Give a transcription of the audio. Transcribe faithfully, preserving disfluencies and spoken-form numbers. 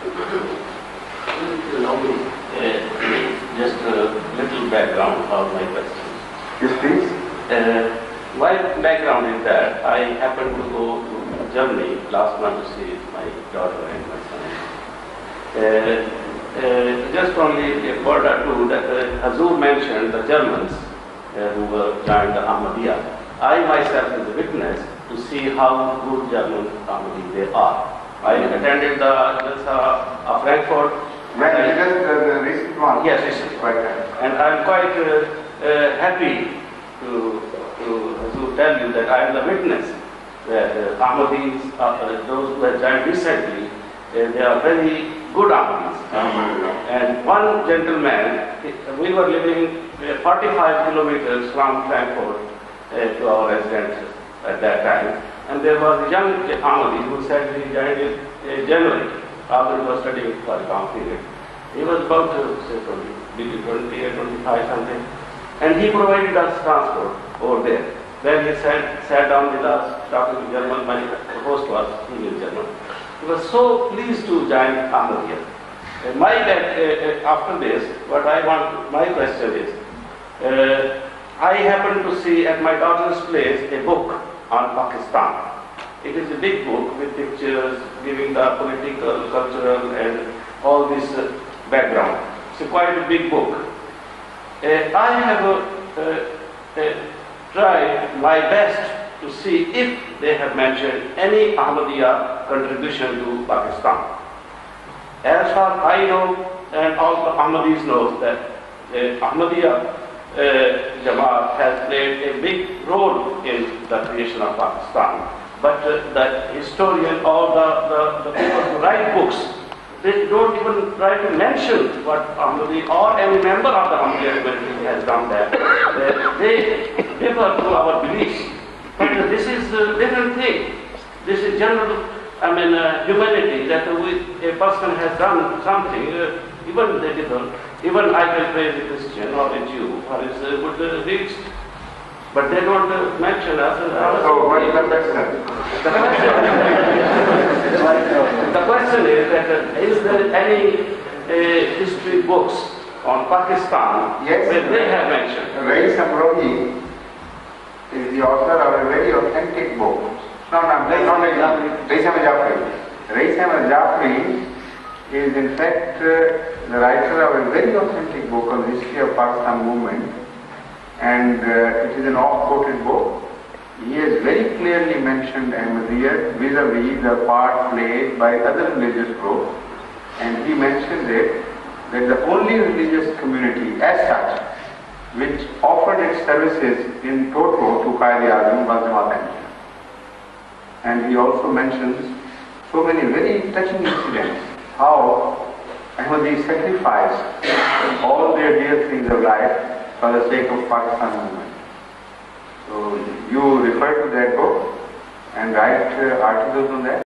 Just a little background of my question. Yes, please. Uh, my background is that I happened to go to Germany last month to see my daughter and my son. Uh, uh, just only a word or two that uh, Hazur mentioned the Germans uh, who were joined the Ahmadiyya. I myself is a witness to see how good German Ahmadi they are. I attended the Jalsa of Frankfurt. When it is the, the recent one? Yes, recently. Quite right. And I'm quite uh, uh, happy to, to, to tell you that I am the witness that uh, Ahmadis, uh, those who have joined recently, uh, they are very good Ahmadis. And one gentleman, we were living uh, forty-five kilometers from Frankfurt uh, to our residence at that time. And there was a young Ahmadi who said he joined in uh, January, after he was studying for a long period. He was about to say twenty, twenty or twenty-five something. And he provided us transport over there. Then he sat, sat down with us, talking to German. My host was, he knew German. He was so pleased to join Ahmadiyya. Uh, my, uh, after this, what I want, my question is, uh, I happened to see at my daughter's place a book on Pakistan. It is a big book with pictures giving the political, cultural and all this uh, background. It's a quite a big book. Uh, I have uh, uh, uh, tried my best to see if they have mentioned any Ahmadiyya contribution to Pakistan. As far as I know, and all the Ahmadis know, that uh, Ahmadiyya uh, Jamaat has played a big role in the creation of Pakistan. But uh, the historian or the, the, the people who write books, they don't even try to mention what Ahmadi or any member of the Ahmadiyya community has done that. Uh, they differ to our beliefs. But uh, this is a different thing. This is general, I mean, uh, humanity, that uh, we, a person has done something, uh, even they differ. Even I can praise a Christian or a Jew for his uh, good uh, deeds. But they don't uh, mention us. Uh, so what is the question? The question, the question is that uh, is there any uh, history books on Pakistan yes, where they have mentioned? Rais Amrohi is the author of a very authentic book. No, no, not like Rais Ahmed Jafri. Rais Ahmed Jafri is in fact uh, the writer of a very authentic book on the history of Pakistan movement. And uh, it is an oft-quoted book. He has very clearly mentioned Ahmadiyya vis-a-vis the part played by other religious groups. And he mentions it that the only religious community as such which offered its services in toto to Quaid-e-Azam was Jamaat. And he also mentions so many very touching incidents, how Ahmadis sacrificed all their dear things of life for the sake of Pakistan movement. So you refer to that book and write uh, articles on that.